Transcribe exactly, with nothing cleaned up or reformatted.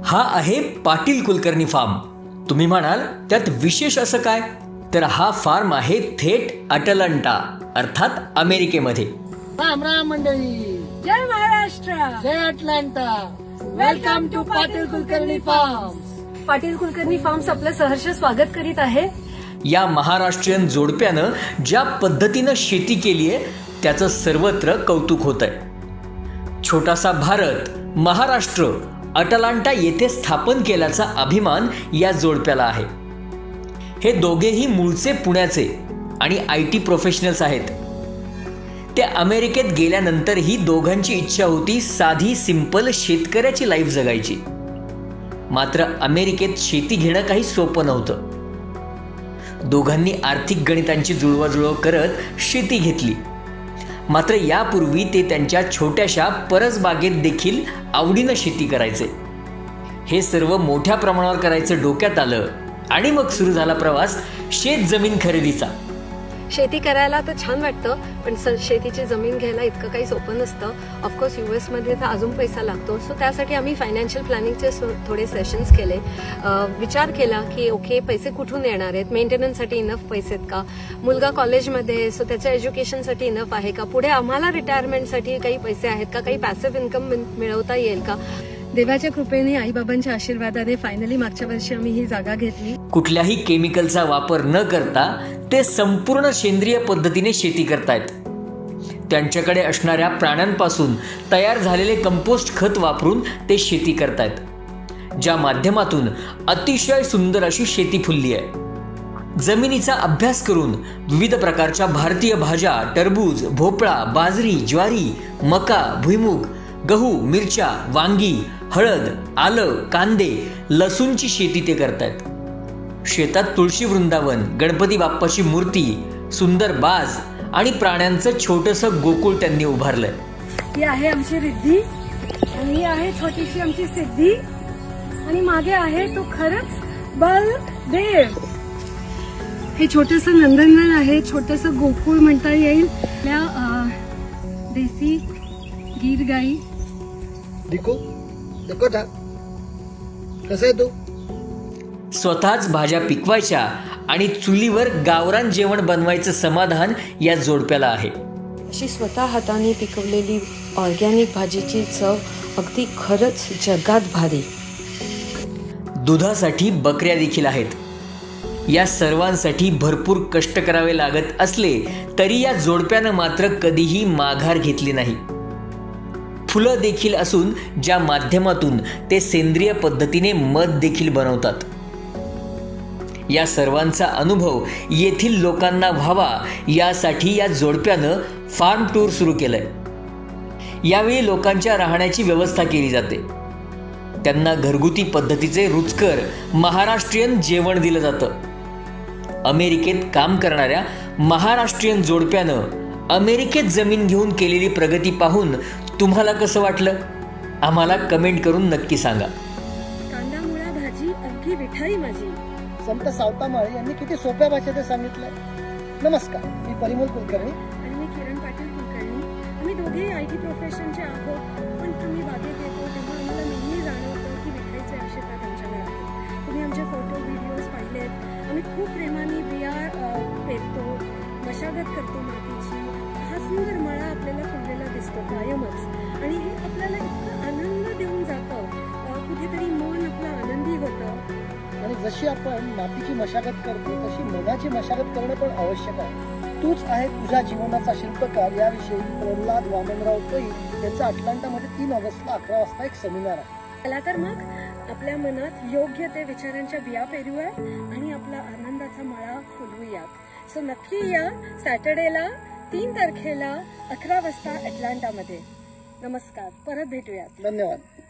हा आहे पाटील कुलकर्णी फार्म. तुम्ही म्हणाल त्यात विशेष असं काय, तर हा फार्म आहे थेट अटलांटा अर्थात अमेरिकेमध्ये. राम राम मंडळी, जय महाराष्ट्र, जय Atlanta. Welcome to Patil Kulkarni farm. Patil Kulkarni farms आपलं सहर्ष स्वागत करीत आहे. या महाराष्ट्रीयन जोडप्यानं ज्या पद्धतीनं शेती केली आहे त्याचं सर्वत्र कौतुक होत आहे. छोटासा भारत, महाराष्ट्र अटलांटा येथे स्थापन केल्याचा अभिमान या जोडप्याला आहे. हे दोघेही मूळचे पुण्याचे आणि आय टी प्रोफेशनल्स आहेत. ते अमेरिकेत गेल्यानंतरही दोघांची इच्छा होती साधी सिंपल शेतकऱ्याची लाईफ जगायची. मात्र अमेरिकेत शेती घेणं काही सोपं नव्हतं. दोघांनी आर्थिक गणितांची जुळवाजुळव करत शेती घेतली. मात्र यापूर्वी ते त्यांच्या छोट्याशा परसबागेत देखील आवडीनं शेती करायचे. हे सर्व मोठ्या प्रमाणावर करायचं डोक्यात आलं आणि मग सुरू झाला प्रवास शेत जमीन खरेदीचा. शेती करायला तर छान वाटतं, पण शेतीची जमीन घ्यायला इतकं काही सोपं नसतं. ऑफकोर्स युएस मध्ये तर अजून पैसा लागतो. सो त्यासाठी आम्ही फायनान्शियल प्लॅनिंगचे थोडे सेशन्स केले. विचार केला की ओके, पैसे कुठून येणार आहेत, मेंटेनन्ससाठी इनफ पैसे आहेत का, मुलगा कॉलेजमध्ये सो त्याच्या एज्युकेशनसाठी इनफ आहे का, पुढे आम्हाला रिटायरमेंटसाठी काही पैसे आहेत का, काही पॅसिव्ह इन्कम मिळवता येईल का. देवाच्या कृपेने, आई बाबांच्या आशीर्वादाने फायनली मागच्या वर्षी आम्ही ही जागा घेतली. कुठल्याही केमिकलचा वापर न करता ते संपूर्ण सेंद्रिय पद्धतीने शेती करतायत. त्यांच्याकडे असणाऱ्या प्राण्यांपासून तयार झालेले कंपोस्ट खत वापरून ते शेती करतायत, ज्या माध्यमातून अतिशय सुंदर अशी शेती फुलली आहे. जमिनीचा अभ्यास करून विविध प्रकारच्या भारतीय भाज्या, टरबूज, भोपळा, बाजरी, ज्वारी, मका, भुईमुग, गहू, मिरच्या, वांगी, हळद, आलं, कांदे, लसूणची शेती ते करतायत. शेतात तुळशी वृंदावन, गणपती बाप्पाची मूर्ती, सुंदर बाज आणि प्राण्यांचं छोटंसं गोकुळ त्यांनी उभारलंय. ही आहे आमची रिद्धी आणि ही आहे छोटीशी आमची सिद्धी आणि मागे आहे तो खरंच बलदेव. हे छोटंसं नंदनवन आहे, छोटंसं गोकुळ म्हणता येईल. त्या देसी गीर गाई. दिको देखो था कसं आहे तू. स्वतःच भाज्या पिकवायच्या आणि चुलीवर गावरान जेवण बनवायचं समाधान या जोडप्याला आहे. अशी स्वतः हाताने पिकवलेली ऑर्गॅनिक भाजीची चव अगदी खरंच जगात भारी. दुधासाठी बकऱ्या देखील आहेत. या सर्वांसाठी भरपूर कष्ट करावे लागत असले तरी या जोडप्यानं मात्र कधीही माघार घेतली नाही. फुलं देखील असून ज्या माध्यमातून ते सेंद्रिय पद्धतीने मध देखील बनवतात. या सर्वांचा अनुभव येथील लोकांना व्हावा यासाठी या जोडप्यानं फार्म टूर सुरू केलंय. यावेळी लोकांच्या राहण्याची व्यवस्था केली जाते. त्यांना घरगुती पद्धतीचे रुचकर महाराष्ट्रीयन जेवण दिलं जातं. अमेरिकेत काम करणाऱ्या महाराष्ट्रीयन जोडप्यानं अमेरिकेत जमीन घेऊन केलेली प्रगती पाहून तुम्हाला कसं वाटलं, आम्हाला कमेंट करून नक्की सांगा. कांदा मुळा भाजी अगदी विठाई माझी. संत सावतामाळे यांनी किती सोप्या भाषेत सांगितलंय. नमस्कार, मी परिमल कुलकर्णी आणि मी किरण पाटील कुलकर्णी. आम्ही दोघेही आय टी प्रोफेशनचे आहोत, पण तुम्ही बागेत येतो तेव्हा आम्हाला नेहमी जाणवतं की विठाईचे आशीर्वाद आमच्याकडे आहेत. तुम्ही आमचे फोटो व्हिडिओज पाहिलेत. आम्ही खूप प्रेमाने बिया पेरतो, मशागत करतो मातीची. हा सुंदर मळा आपल्याला फुललेला दिसतो कायमच आणि हे आपल्याला इतकं आनंद देऊन जातं. कुठेतरी मन आपलं आनंदी होतं. आणि जशी आपण मातीची मशागत करतो तशी मनाची मशागत करणं पण आवश्यक आहे. तूच आहे तुझ्या जीवनाचा शिल्पकार याविषयी प्रल्हाद वामनराव पै यांचा अटलांटामध्ये तीन ऑगस्टला अकरा वाजता एक सेमिनार आहे. चला तर मग आपल्या मनात योग्य ते विचारांच्या बिया पेरूया आणि आपला आनंदाचा मळा फुलवूयात. सो नक्की या सॅटर्डेला तीन तारखेला अकरा वाजता अटलांटामध्ये. नमस्कार, परत भेटूयात. धन्यवाद.